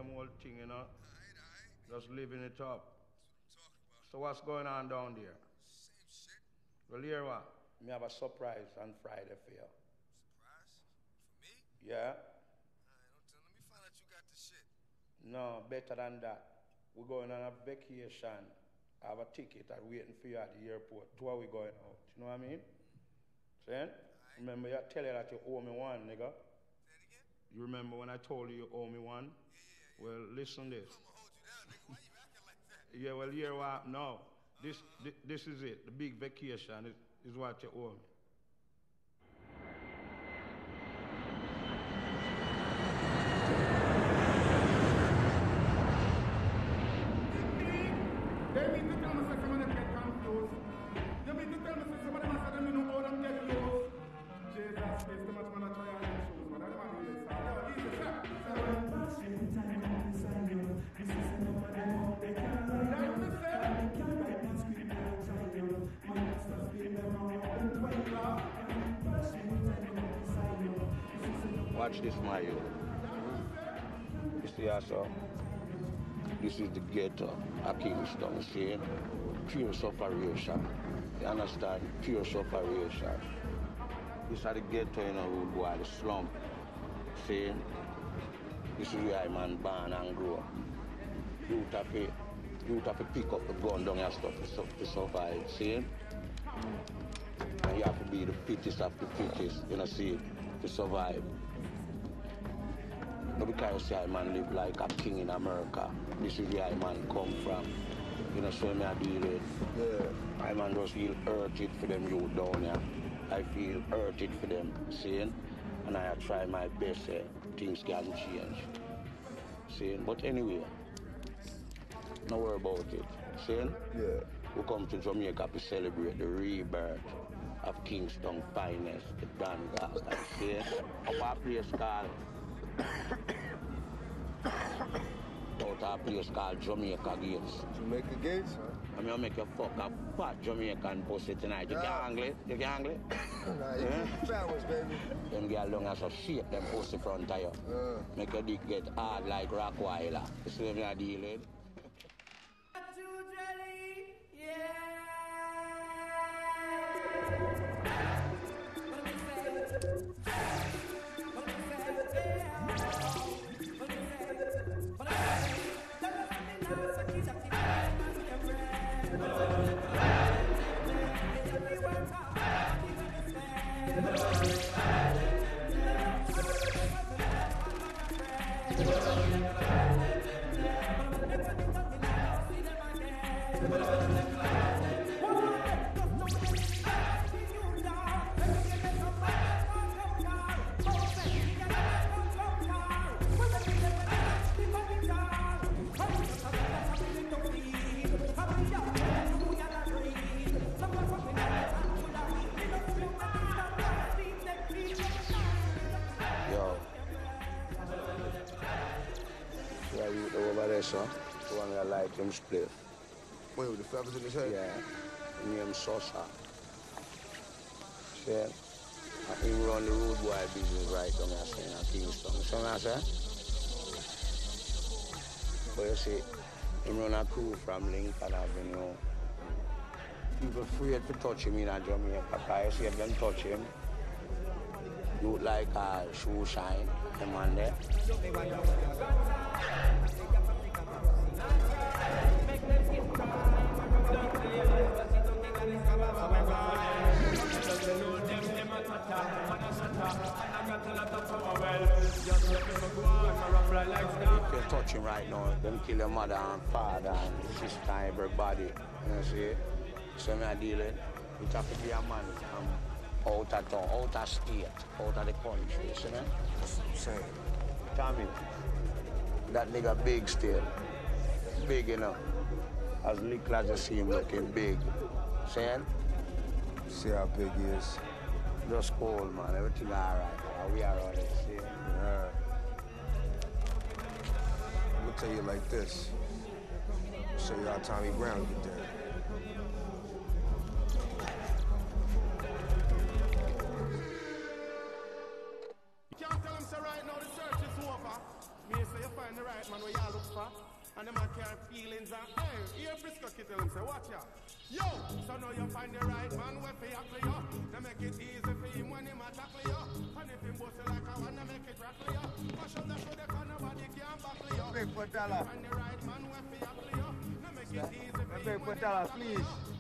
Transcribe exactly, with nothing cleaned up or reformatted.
same old thing, you know. Alright, alright. Just living it up. That's what I'm talking about. So what's going on down there? Same shit. Well, here what? Me have a surprise on Friday for you. Surprise? For me? Yeah? Alright, don't tell. Let me find out you got the shit. No, better than that. We're going on a vacation. I have a ticket I'm waiting for you at the airport. Two are we going out? You know what I mean? Saying? Remember you tell you that you owe me one, nigga? Say it again? You remember when I told you you owe me one? Yeah, yeah, yeah. Well, listen this. I'm gonna hold you down, nigga. Why you acting like that? Yeah, well, here what? No. This, thi- this is it. The big vacation is, is what you owe me. They mean to tell me that some of them get confused. You mean to tell me that some of them say them know how them get used. Jesus, space too much man a try on them shoes, man. I don't want to hear this. Yo, easy, sir. Sir. Yeah, you Watch this, my youth. You see also, this is the ghetto of Kingston, see? Pure sufferation. You understand? Pure sufferation. This is the ghetto, you know, rude boy, the slum. See? This is where I man born and grow up. You have to, you have to pick up the gun down and stuff to, to survive, see? And you have to be the fittest of the fittest, you know, see, to survive. Not because you see I man live like a king in America. This is where I man come from. You know, so me I deal with. Yeah. I man just feel hurted for them youth down here. I feel hurted for them, seeing? And I try my best, eh, things can change. Seeing? But anyway, no worry about it. Seeing? Yeah. We come to Jamaica to celebrate the rebirth of Kingston finest, the Don Gasta. See? Up a place called out a place called Jamaica Gates. Jamaica Gates, huh? I'm gonna make you fuck a fat Jamaican pussy tonight. You Yeah. can angle it? You can angle it? Nah, you Yeah? keep fat ones, baby. Them girl long as a shape them pussy front of you. Uh. Make your dick get hard like Rockweiler. You see what I'm dealing? So, the one I like him split. Wait, with the feathers in his head? Yeah. His name Sosa. See? I think we run the road boy business right down there saying in Kingston. You see what I say? But you see, him run a crew from Lincoln Avenue. People afraid to touch him in a Jamaica because you see if them touch him, look like a shoe shine, the man there. If you touch him right now, them kill your mother and father and sister and everybody. You see? So me I deal with, you have to be a man from out of town, out of state, out of the country, you see me? That's what I'm saying. Tommy, that nigga big still. Big enough. As little as you see him looking big. Saying? See how big he is. Just cool, man. Everything all right. We are on it, see? Yeah. I'm gonna tell you like this. Show you how Tommy Brown get there. You can't tell him, say right now the search is over. Me say you find the right right man where y'all look for. And them man carry feelings and hey, here Frisco kid tell him say watch ya. Yo, so now you find the right man where for you clear. They make it easy for him when him attack you. And if him bust like a one, they make it rattle you. Mash up the show the car, nobody can buckle you. Big for dollar. Find the right man where for you clear. They make it easy for him Big for dollar, please.